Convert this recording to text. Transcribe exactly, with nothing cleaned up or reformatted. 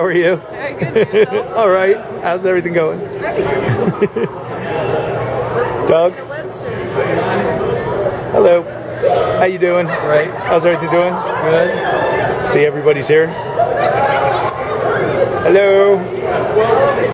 are you? Very good. Yourself? All right. How's everything going? Doug? Hello. How you doing? Great. How's everything doing? Good. See, everybody's here. Hello.